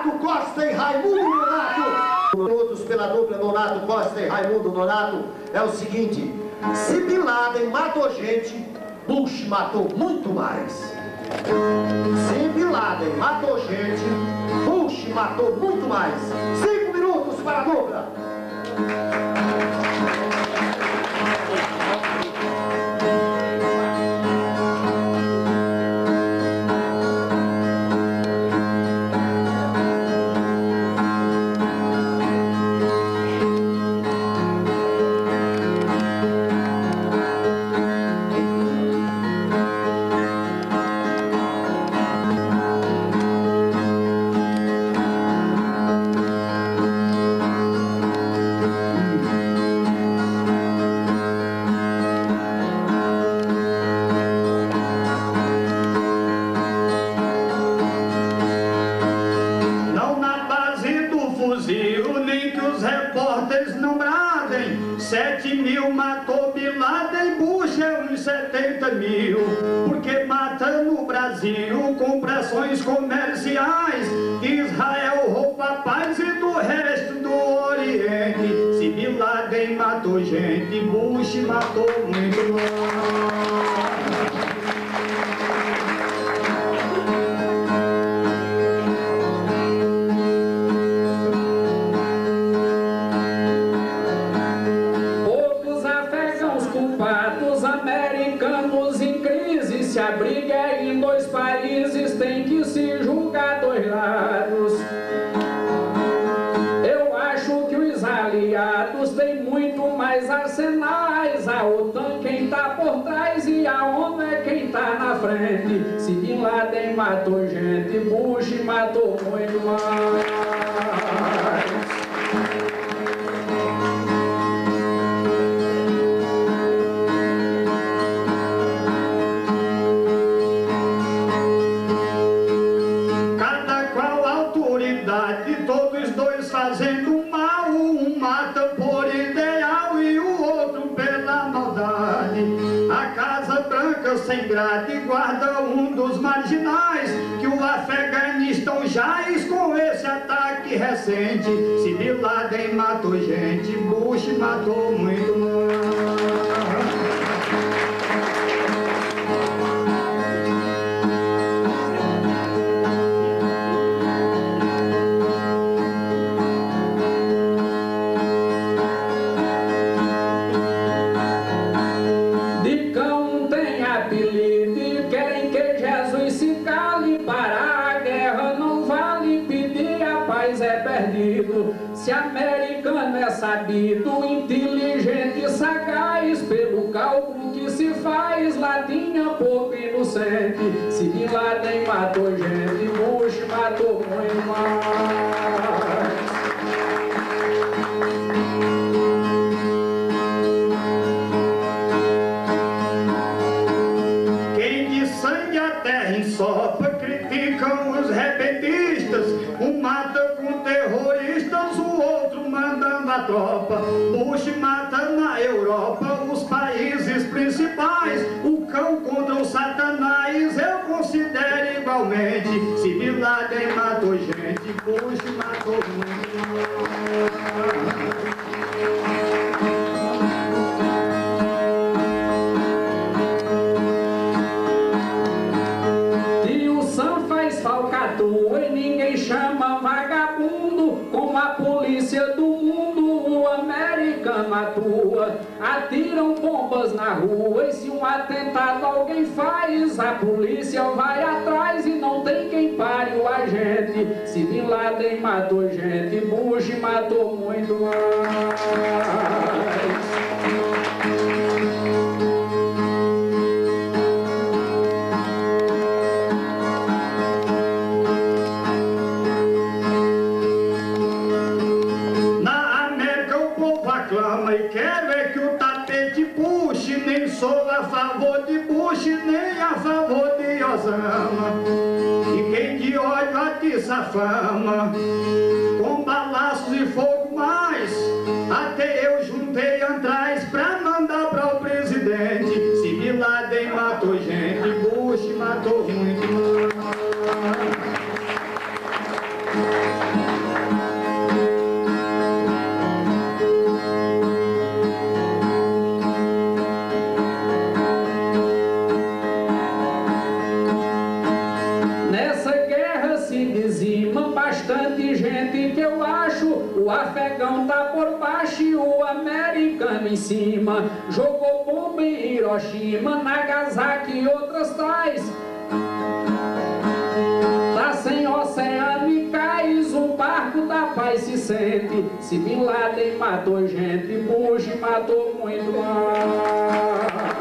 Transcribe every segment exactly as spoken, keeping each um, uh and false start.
Nonato Costa e Raimundo Nonato. Minutos pela dupla Nonato Costa e Raimundo Nonato é o seguinte: se Bin Laden matou gente, Bush matou muito mais. Se Bin Laden matou gente, Bush matou muito mais. Cinco minutos para a dupla. Nem que os repórteres não bradem, sete mil matou Bin Laden, Bush é uns setenta mil, porque mata no Brasil com pressões comerciais. Israel rouba a paz e do resto do Oriente. Se Bin Laden matou gente, Bush matou muito mais. Americanos em crise, se a briga é em dois países, tem que se julgar dois lados. Eu acho que os aliados têm muito mais arsenais. A OTAN quem tá por trás e a ONU é quem tá na frente. Se Bin Laden matou gente, Bush matou muito mais. Todos dois fazendo mal, um mata por ideal e o outro pela maldade. A Casa Branca sem grade guarda um dos marginais, que o Afeganistão jaz com esse ataque recente. Se Bin Laden matou gente, Bush matou muito mais. Querem que Jesus se cale, para a guerra não vale, pedir a paz é perdido. Se americano é sabido, inteligente e sagaz, pelo cálculo que se faz, lá tinha pouco inocente. Se Bin Laden matou gente, Bush matou muito mais. Sopa, criticam os repentistas, um mata com terroristas, o outro mandando a tropa. Bush mata na Europa os países principais, o cão contra o satanás eu considero igualmente. Se Bin Laden matou gente, Bush matou muito. Falcatrua e ninguém chama vagabundo, como a polícia do mundo o americano atua. Atiram bombas na rua e se um atentado alguém faz, a polícia vai atrás e não tem quem pare o agente. Se Bin Laden matou gente, Bush matou muito mais. E quero é que o tapete puxe, nem sou a favor de Bush, nem a favor de Osama. E quem de ódio atiça a fama, com balaços e fogo mais, até eu juntei atrás pra mandar para o presidente. Se Bin Laden matou gente, Bush matou muito mais. cima, bastante gente que eu acho. O afegão tá por baixo e o americano em cima. Jogou bomba em Hiroshima, Nagasaki e outras tais. Tá sem oceano e cais, um barco da paz se sente. Se Bin Laden matou gente, Bush matou muito mais.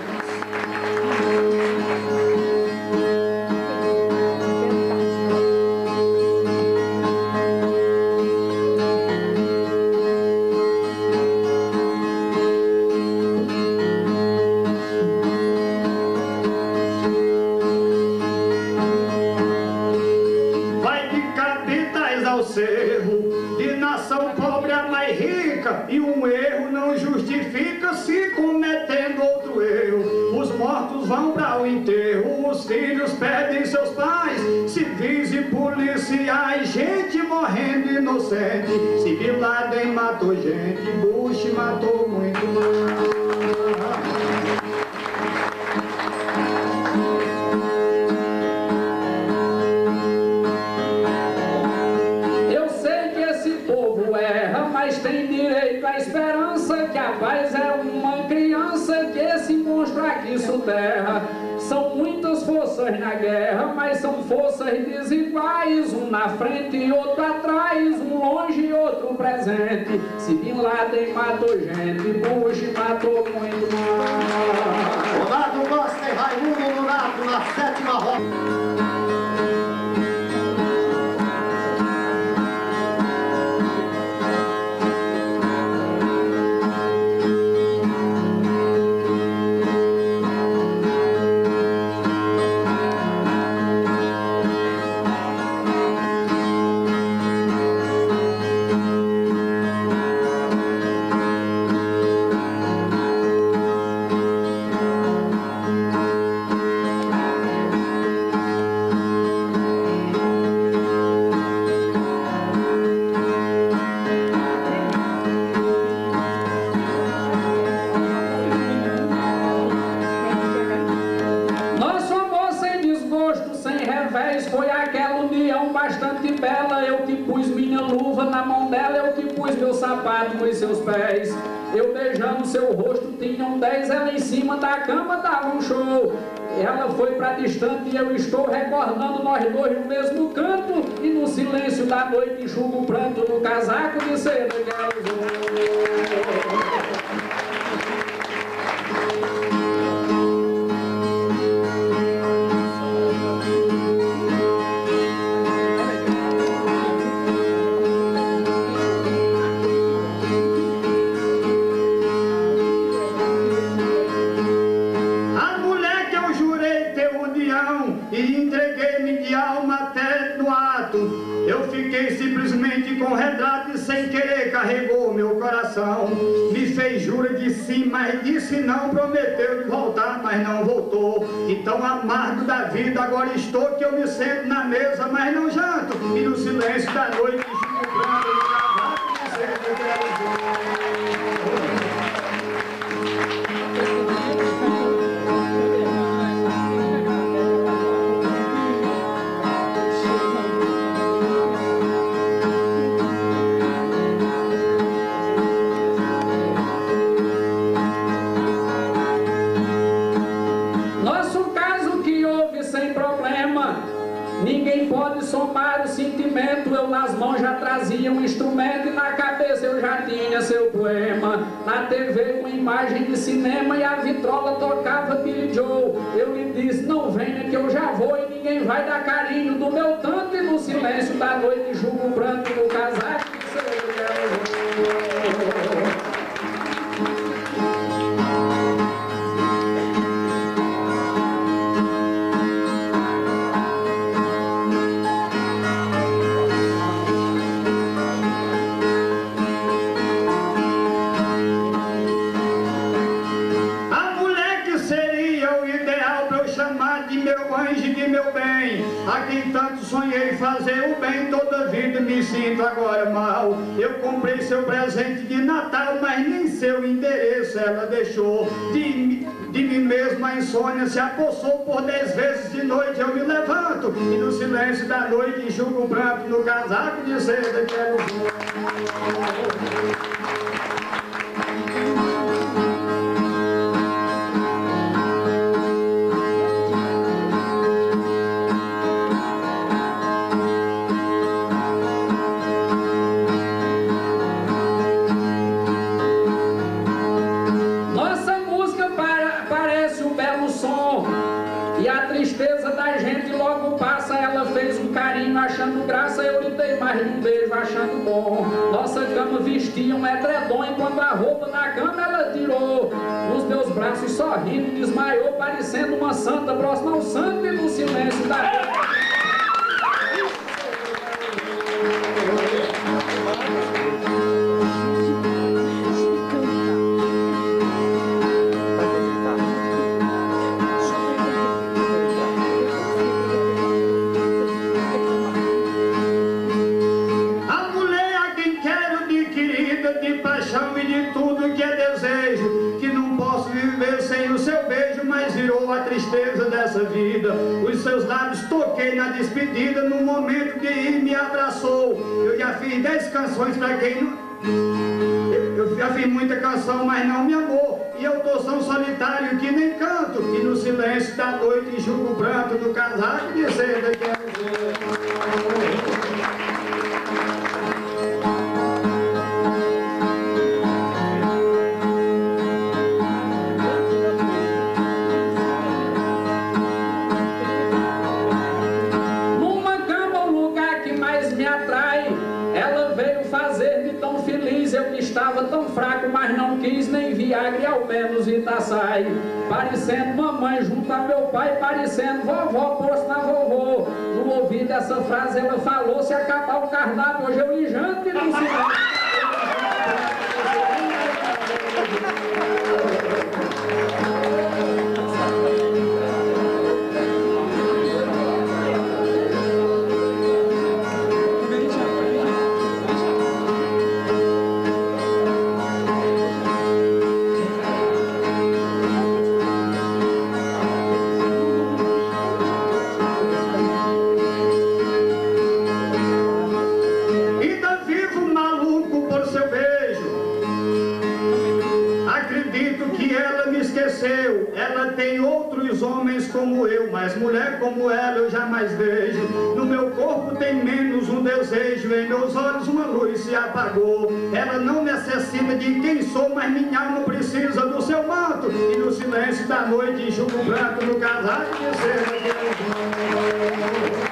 De nação pobre a mais rica, e um erro não justifica se cometendo outro erro. Os mortos vão para o enterro, os filhos perdem seus pais, civis e policiais, gente morrendo inocente. Se Bin Laden matou gente, Bush matou muito mais. Mas tem direito à esperança, que a paz é uma criança, que esse monstro aqui soterra. São muitas forças na guerra, mas são forças desiguais, um na frente e outro atrás, um longe e outro presente. Se Bin Laden matou gente, Bush matou muito mais. Ronaldo Costa e Raimundo Nonato na sétima roda. Foi aquela união bastante bela. Eu que pus minha luva na mão dela, eu que pus meu sapato nos seus pés. Eu beijando seu rosto, tinham dez, ela em cima da cama dava um show. Ela foi pra distante e eu estou recordando nós dois no mesmo canto. E no silêncio da noite enxugo o pranto no casaco de seda que ela usou. E entreguei-me de alma até no ato. Eu fiquei simplesmente com retrato e sem querer carregou meu coração. Me fez jura de sim, mas disse não. Prometeu de voltar, mas não voltou. E tão amargo da vida agora estou, que eu me sento na mesa, mas não janto. E no silêncio da noite junto o pranto do cavaco de seda que ela usou. Ninguém pode somar o sentimento. Eu nas mãos já trazia um instrumento e na cabeça eu já tinha seu poema. Na T V uma imagem de cinema e a vitrola tocava Billy Joe. Eu lhe disse, não venha que eu já vou, e ninguém vai dar carinho do meu tanto. E no silêncio da noite julgo o pranto no casaco que seu de meu bem, a quem tanto sonhei fazer o bem, toda vida vida me sinto agora mal. Eu comprei seu presente de Natal, mas nem seu endereço ela deixou. De, de mim mesma a insônia se apossou, por dez vezes de noite eu me levanto e no silêncio da noite enxugo o pranto no casaco de seda que ela usou. Achando graça, eu lhe dei mais de um beijo, achando bom. Nossa cama vestia um edredom, e quando a roupa na cama ela tirou, nos meus braços sorrindo, desmaiou, parecendo uma santa próxima ao santo, e no silêncio da vida. Os seus lábios toquei na despedida, no momento que ele me abraçou. Eu já fiz dez canções para quem não... Eu, eu já fiz muita canção, mas não me amou. E eu tô tão solitário que nem canto. E no silêncio da noite enxugo o pranto do casaco de seda que é estava tão fraco, mas não quis nem Viagra e ao menos Itaçai. Parecendo mamãe junto a meu pai, parecendo vovó posto na vovô. No ouvido dessa frase ela falou: se acabar o cardápio hoje eu lhe janto e não se ela tem outros homens como eu, mas mulher como ela eu jamais vejo. No meu corpo tem menos um desejo, em meus olhos uma luz se apagou. Ela não necessita de quem sou, mas minha alma precisa do seu manto. E no silêncio da noite enxugo o branco no casaco de seda que eu vou.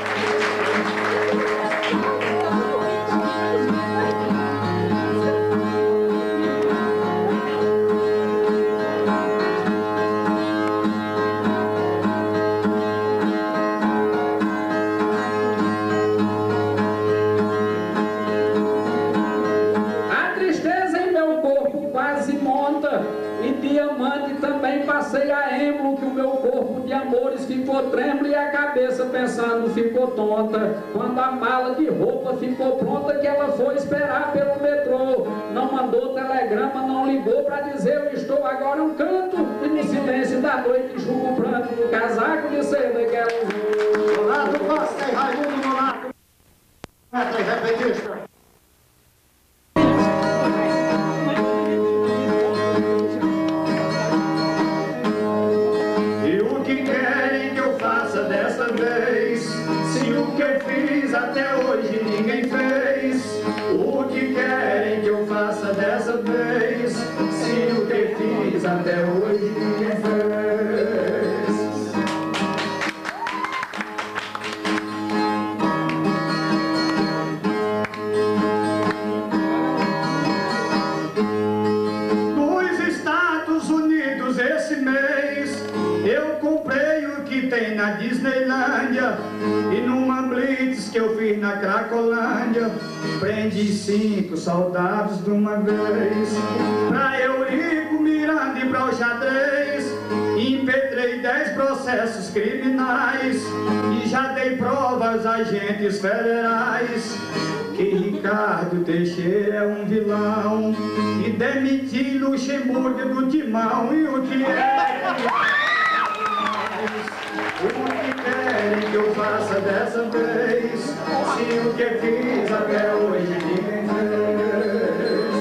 Passei a êmbolo que o meu corpo de amores ficou trêmulo e a cabeça pensando ficou tonta. Quando a mala de roupa ficou pronta, que ela foi esperar pelo metrô. Não mandou telegrama, não ligou para dizer eu estou agora um canto. E no silêncio da noite enxugo o pranto do casaco de seda que ela usou. Donato Costa e Raimundo Donato, poeta e repentista. Até hoje ninguém fez o que querem que eu faça dessa vez. Se o que fiz até hoje ninguém fez. Nos Estados Unidos esse mês eu comprei o que tem na Disneylândia. E numa blitz que eu fiz na Cracolândia, prendi cinco soldados de uma vez. Pra Eurico, Miranda e pra o xadrez, Impetrei dez processos criminais e já dei provas a agentes federais que Ricardo Teixeira é um vilão e demiti Luxemburgo do timão. E o que é? O que querem que eu faça dessa vez? Se o que fiz até hoje ninguém fez.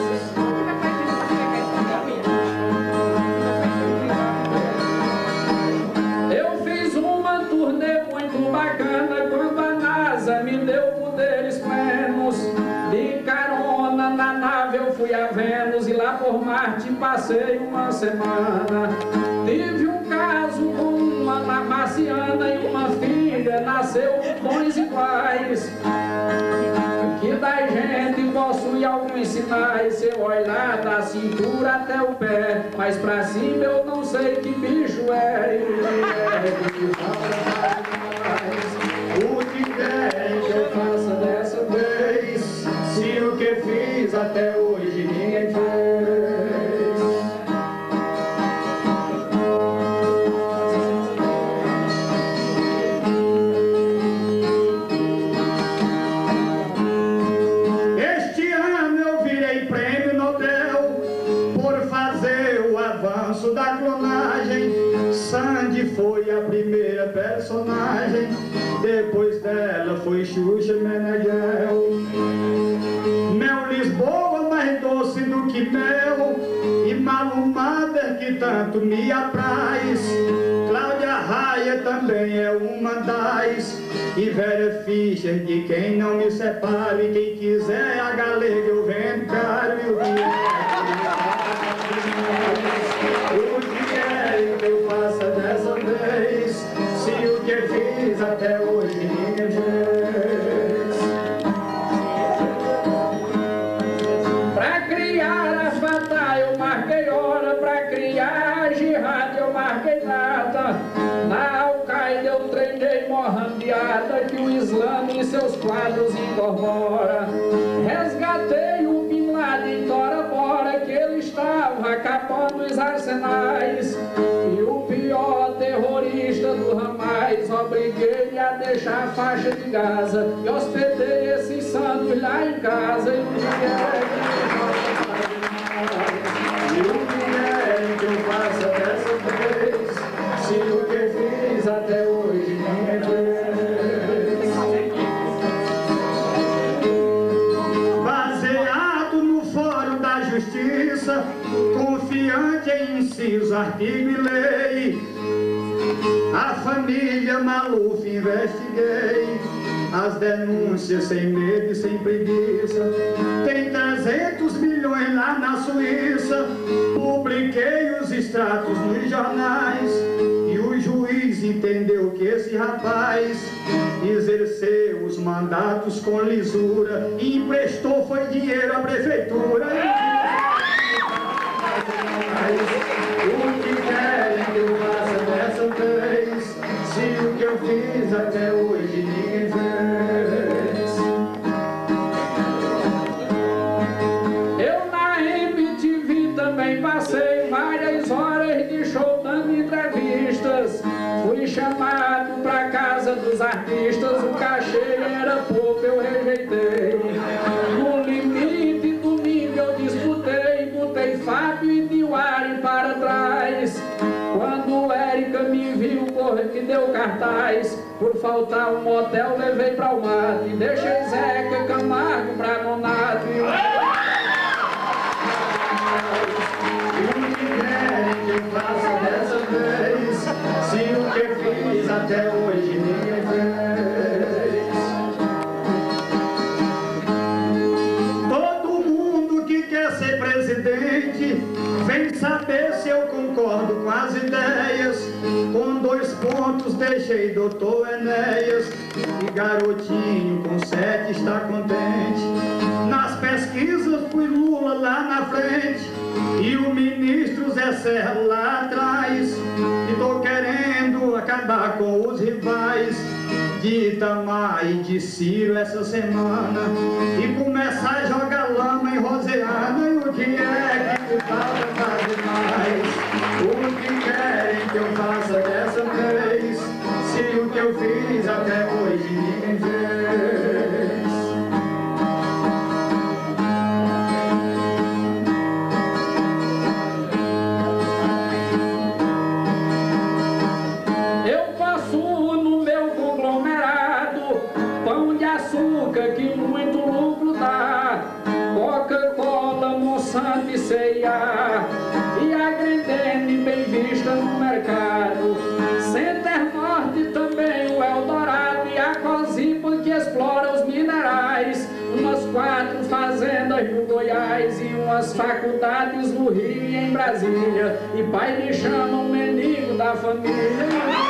Eu fiz uma turnê muito bacana quando a NASA me deu poderes plenos. De carona na nave eu fui a Vênus e lá por Marte passei uma semana. Tive um caso com uma marciana e uma filha nasceu com dons iguais. Que da gente possui alguns sinais. Se eu olhar da cintura até o pé, mas pra cima eu não sei que bicho é. O que querem que eu faça dessa vez? Se o que fiz até hoje ninguém fez. Este ano eu virei prêmio Nobel por fazer o avanço da clonagem. Sandy foi a primeira personagem, depois dela foi Xuxa Meneghel. Mel Lisboa mais doce do que mel, e Malumada que tanto me apraz. Cláudia Raia também é uma das, e Vera Fischer de quem não me separe. Quem quiser a galega eu vendo caro. E o que é, o que é que eu faça dessa vez? Se o que fiz até hoje ninguém fez. Pra criar a Fatah eu marquei hora, pra criar a Jihad eu marquei data. Na Al-Qaeda eu treinei Mohambiata, que o Islã em seus quadros incorpora. Resgatei o Bin Laden Tora Bora, que ele estava acabando os arsenais. E o pior terrorista do Hamas obriguei a deixar a faixa de Gaza e hospedei esses santos lá em casa. E o que é que eu faça dessa vez? Se o que fiz até hoje ninguém fez. Baseado no Fórum da Justiça, confiante em inciso, artigo e lei, a família Maluf investiguei as denúncias sem medo e sem preguiça. Tem trezentos milhões lá na Suíça. Publiquei os extratos nos jornais e o juiz entendeu que esse rapaz exerceu os mandatos com lisura e emprestou foi dinheiro à prefeitura. O que querem que eu faça dessa vez? Se o que eu fiz até hoje ninguém fez. Eu na M T V também passei várias horas de show dando entrevistas. Fui chamado pra casa dos artistas, o cachê era pouco, eu rejeitei. No limite do nível eu disputei, botei Fábio e Diwari para trás. Quando Érica me viu, corre que deu cartaz. Por faltar um motel, levei pra o mato. E deixei Zeca Camargo pra Nonato. E o que querem que eu faça dessa vez? Se o que fiz até hoje ninguém fez. Todo mundo que quer ser presidente vem saber se eu concordo com as ideias. Com dois pontos deixei doutor Enéas, e garotinho com sete está contente. Nas pesquisas fui Lula lá na frente e o ministro Zé Serra lá atrás. E tô querendo acabar com os rivais de Itamar e de Ciro essa semana e começar a jogar lama em Roseana. E o que é que falta fazer mais? O que querem que eu de C e A e a Grendene bem vista no mercado. Center Norte também o Eldorado e a Cosipa que explora os minerais. Umas quatro fazendas no Goiás e umas faculdades no Rio e em Brasília. E pai me chama o menino da família.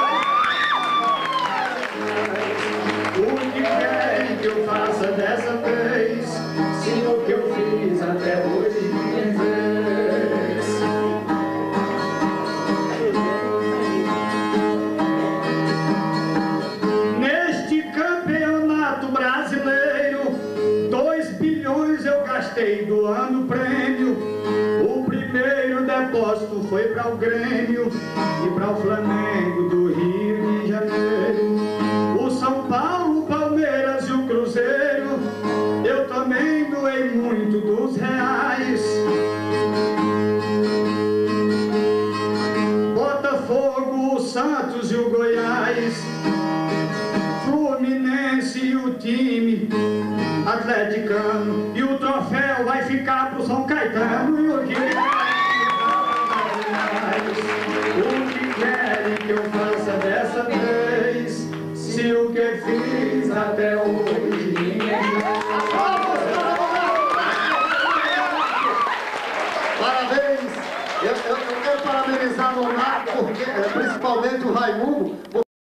O que querem que eu faça dessa vez? Se o que eu fiz até hoje ninguém fez. Neste campeonato brasileiro, dois bilhões eu gastei doando prêmio. O primeiro depósito foi para o Grêmio e para o Flamengo do Rio de Janeiro. O São Paulo, o Palmeiras e o Cruzeiro, eu também doei muito dos reais. Botafogo, o Santos e o Goiás, Fluminense e o time atleticano, e o troféu vai ficar pro São Caetano. E o que o que querem que eu faça dessa vez? Se o que fiz até hoje ninguém fez. Parabéns! Eu, eu, eu quero parabenizar o Nonato, porque, principalmente o Raimundo.